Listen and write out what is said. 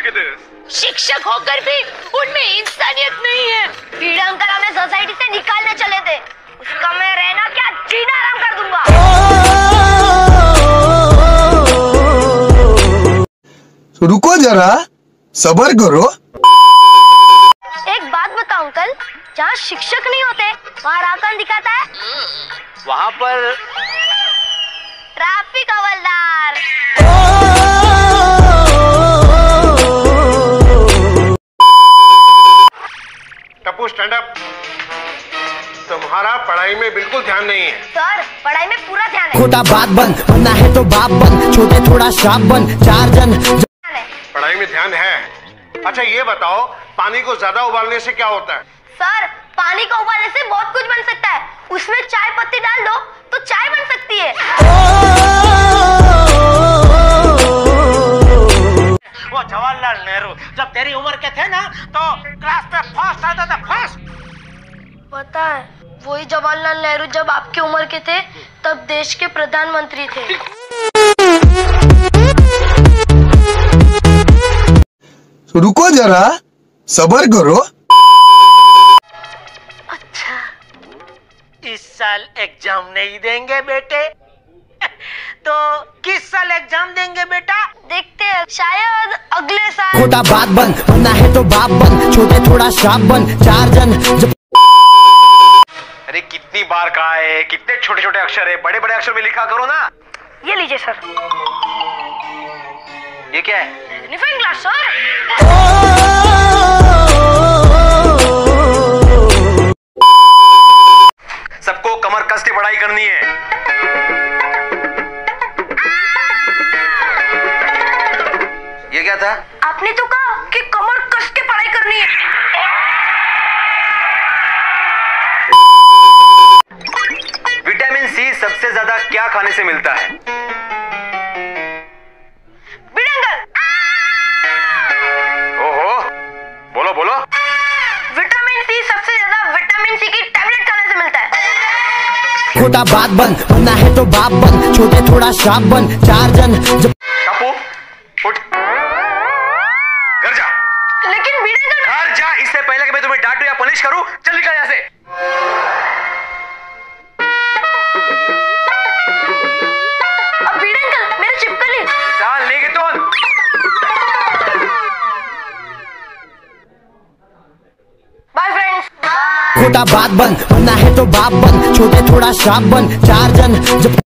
Look at this. शिक्षक होकर भी उनमें इंसानियत नहीं है। कीड़ा अंकल हमें सोसाइटी से निकालने चले थे, उसका मैं रहना क्या जीना आराम कर दूंगा। रुको जरा, सब्र करो। एक बात बताओ अंकल, जहाँ शिक्षक नहीं होते वहाँ राह कौन दिखाता है? वहाँ पर ट्रैफिक हवलदार। Tappu stand up. तुम्हारा पढ़ाई में बिल्कुल ध्यान नहीं है। सर पढ़ाई में पूरा ध्यान है। खोटा बात बंद, बनना है तो बाप बन, छोटे थोड़ा शाप बन, चार जन। पढ़ाई में ध्यान है। अच्छा ये बताओ, पानी को ज्यादा उबालने से क्या होता है? सर पानी को उबालने से बहुत कुछ बन सकता है, उसमें चाय पत्ती डाल दो तो चाय बन सकती है। वो जवाहरलाल नेहरू जब तेरी उम्र के थे ना तो क्लास में फर्स्ट आता था, फर्स्ट। पता है, वही जवाहरलाल नेहरू जब आपकी उम्र के थे तब देश के प्रधानमंत्री थे। रुको जरा, सब्र करो। अच्छा, इस साल एग्जाम नहीं देंगे बेटे? तो किस साल एग्जाम देंगे बेटा? देखते हैं, शायद अगले साल। खोटा बात बंद, बनना है तो बाप बन, छोटे थोड़ा शाप बन, चार जन। अरे कितनी बार कहा है, कितने छोटे छोटे अक्षर है, बड़े बड़े अक्षर में लिखा करो ना। ये लीजिए सर। ये क्या है? Magnifying glass sir. सबको कमर कस के पढ़ाई करनी है। ये क्या था? आपने तो कहा कि कमर कस के पढ़ाई करनी है। विटामिन सी सबसे ज्यादा क्या खाने से मिलता है? बिडंगल। ओहो, बोलो बोलो। विटामिन सी सबसे ज्यादा विटामिन सी की टैबलेट खाने से मिलता है। खोटा बात बंद, बनना है तो बाप बन, छोटे थोड़ा शाप बन, चार जन। टप्पू उठ, घर जा। लेकिन बिडंगल। घर जा, इससे पहले कि मैं तुम्हें डांटूं या पनिश करूं, चल निकल यहाँ से। अब बिडंगल मेरे चिपकली। चल नहीं तो। Bye friends. खोटा बात बंद, बनना है तो बाप बन, छोटे थोड़ा शाप बन, चार जन।